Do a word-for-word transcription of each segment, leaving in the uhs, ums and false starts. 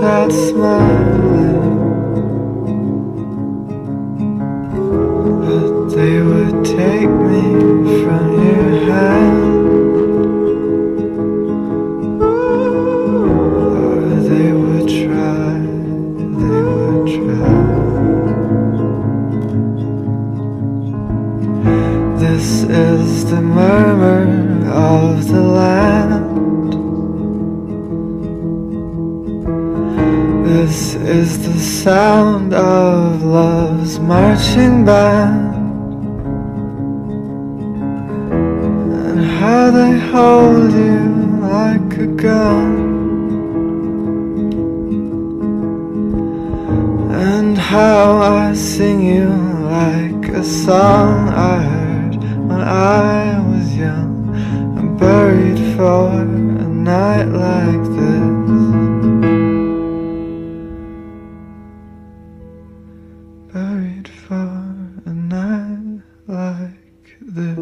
without smiling, but they would take me from your hand, or they would try, they would try. This is the murmur of the land. This is the sound of love's marching band, and how they hold you like a gun, and how I sing you like a song I heard when I was young, and buried for a night like this. Buried for a night like this.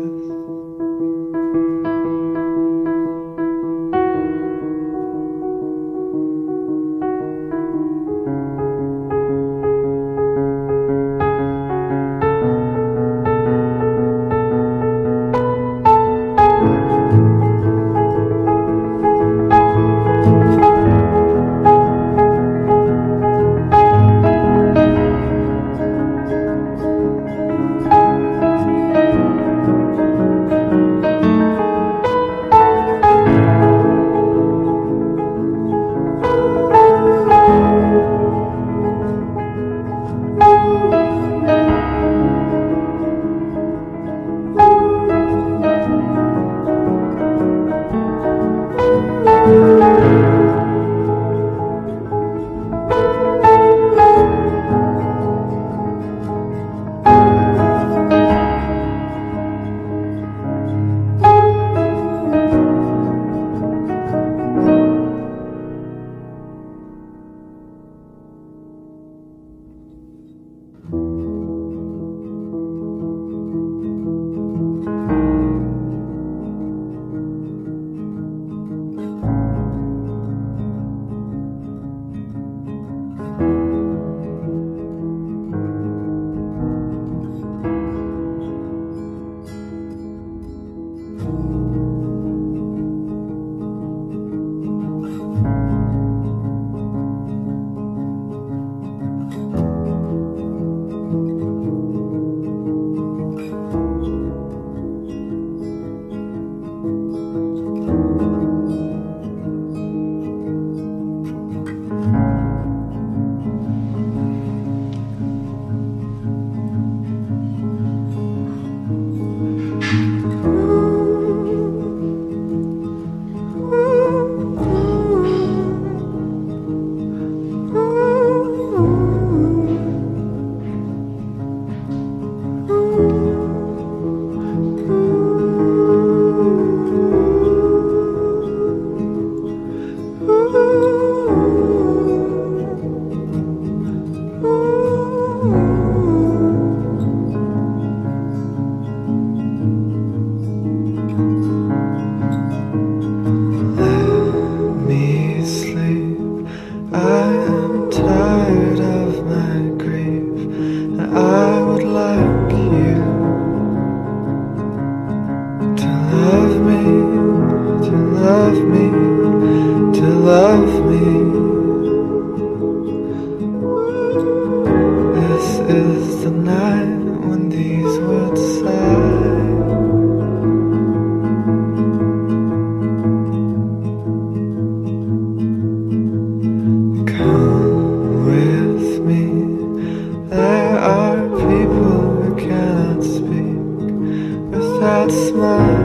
Without smile.